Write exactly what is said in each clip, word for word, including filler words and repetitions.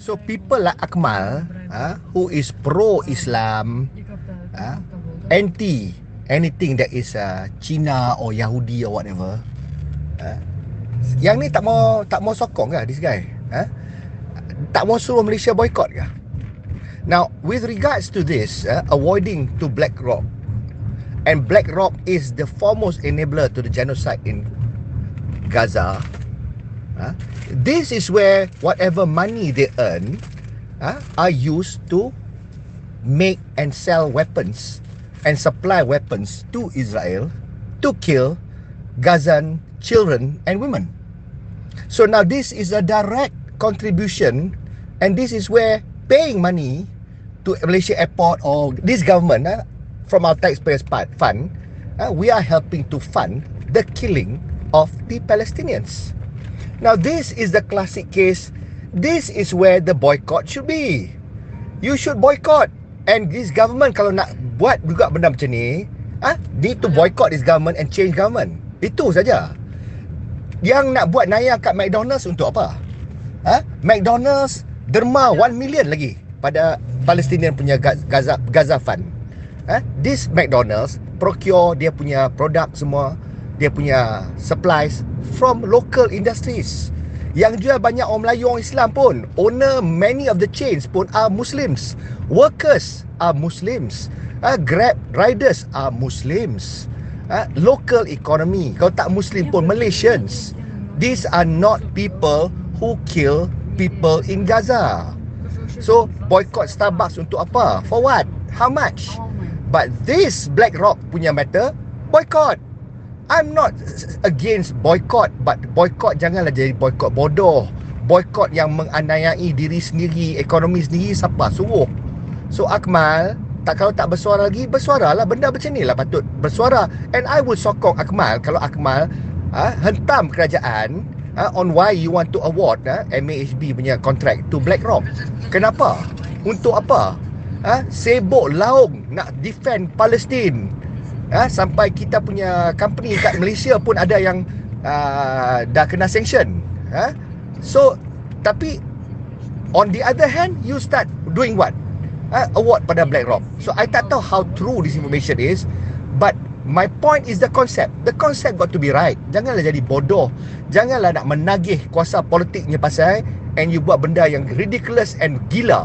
So people like Akmal, uh, who is pro-Islam, uh, anti anything that is uh, Cina or Yahudi or whatever, uh, yang ni tak mau tak mau sokong ke this guy? Uh? Tak mau suruh Malaysia boycott ke? Now, with regards to this, uh, avoiding to BlackRock, and BlackRock is the foremost enabler to the genocide in Gaza. Uh, this is where whatever money they earn uh, are used to make and sell weapons and supply weapons to Israel to kill Gazan children and women. So now this is a direct contribution, and this is where paying money to Malaysia Airport or this government uh, from our taxpayers fund, uh, we are helping to fund the killing of the Palestinians. Now this is the classic case. This is where the boycott should be. You should boycott. And this government kalau nak buat juga benda macam ni, ah, need to boycott this government and change government. Itu saja. Yang nak buat naya kat McDonald's untuk apa? Ah, McDonald's derma one million lagi pada Palestinian punya Gaza Gaza Fund. Ah, this McDonald's procure dia punya produk semua, dia punya supplies from local industries. Yang jual banyak orang Melayu, orang Islam pun. Owner many of the chains pun are Muslims. Workers are Muslims. Uh, Grab riders are Muslims. Uh, local economy, kalau tak Muslim pun Malaysians. These are not people who kill people in Gaza. So boycott Starbucks untuk apa? For what? How much? But this BlackRock punya matter, boycott. I'm not against boycott, but boycott janganlah jadi boycott bodoh. Boycott yang menganiayai diri sendiri, ekonomi sendiri, siapa suruh? So Akmal, tak kalau tak bersuara lagi, bersuaralah. Benda macam ni lah patut bersuara. And I will sokong Akmal kalau Akmal ha, hentam kerajaan ha, on why you want to award ha, M A H B punya contract to BlackRock. Kenapa? Untuk apa? Ha, sibuk laung nak defend Palestin. Ha, sampai kita punya company kat Malaysia pun ada yang uh, dah kena sanction. Ha? So, tapi on the other hand, you start doing what? Uh, award pada BlackRock. So, I tak tahu how true this information is, but my point is the concept. The concept got to be right. Janganlah jadi bodoh. Janganlah nak menagih kuasa politiknya pasal and you buat benda yang ridiculous and gila.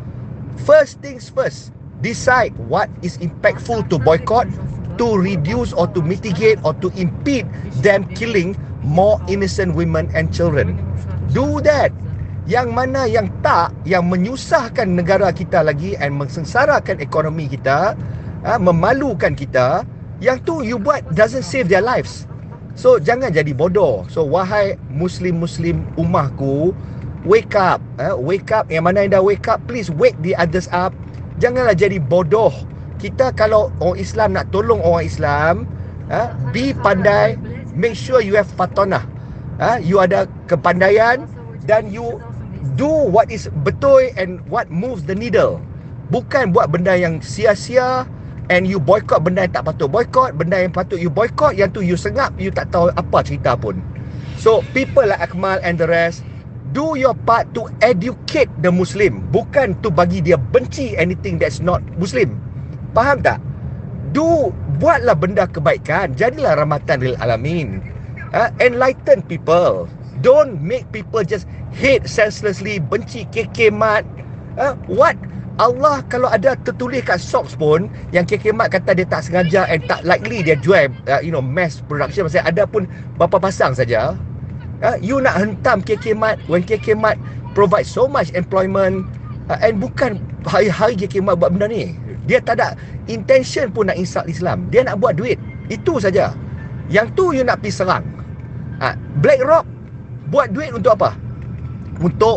First things first, decide what is impactful to boycott, to reduce or to mitigate or to impede them killing more innocent women and children. Do that. Yang mana yang tak, yang menyusahkan negara kita lagi and mensengsarakan ekonomi kita, ha, memalukan kita, yang tu you buat doesn't save their lives. So jangan jadi bodoh. So wahai Muslim-Muslim ummahku, wake up, ha, wake up. Yang mana yang dah wake up, please wake the others up. Janganlah jadi bodoh. Kita kalau orang Islam nak tolong orang Islam, ha, be pandai, make sure you have fatonah, ha, you ada kepandaian dan you do what is betul and what moves the needle. Bukan buat benda yang sia-sia and you boycott benda yang tak patut boycott, benda yang patut you boycott, yang tu you sengap, you tak tahu apa cerita pun. So people like Akmal and the rest, do your part to educate the Muslim, bukan to bagi dia benci anything that's not Muslim. Faham tak? Do, buatlah benda kebaikan. Jadilah rahmatan lil alamin. uh, Enlighten people. Don't make people just hate senselessly, benci K K Mat. uh, What? Allah kalau ada tertulis kat socks pun yang K K Mat kata dia tak sengaja and tak likely dia jual uh, you know, mass production. Maksudnya ada pun berapa pasang saja. uh, You nak hentam K K Mat when K K Mat provide so much employment, uh, and bukan hari-hari K K Mat buat benda ni. Dia tak ada intention pun nak insult Islam. Dia nak buat duit. Itu saja. Yang tu you nak pergi serang. ha, BlackRock buat duit untuk apa? Untuk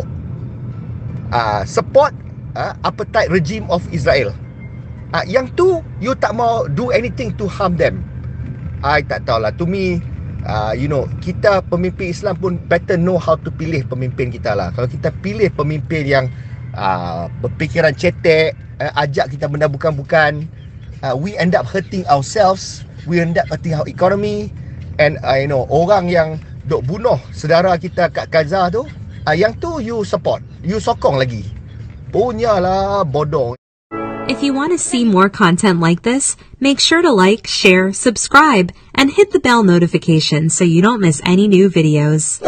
uh, support uh, appetite regime of Israel. uh, Yang tu you tak mau do anything to harm them. I tak tahulah. To me, uh, you know, kita pemimpin Islam pun better know how to pilih pemimpin kita lah. Kalau kita pilih pemimpin yang uh, berfikiran cetek, uh, ajak kita benda bukan-bukan, uh, we end up hurting ourselves, we end up hurting our economy. And uh, you know, orang yang dok bunuh saudara kita kat Gaza tu, Ah, yang tu you support, you sokong lagi. Punyalah bodong. If you want to see more content like this, make sure to like, share, subscribe, and hit the bell notification so you don't miss any new videos.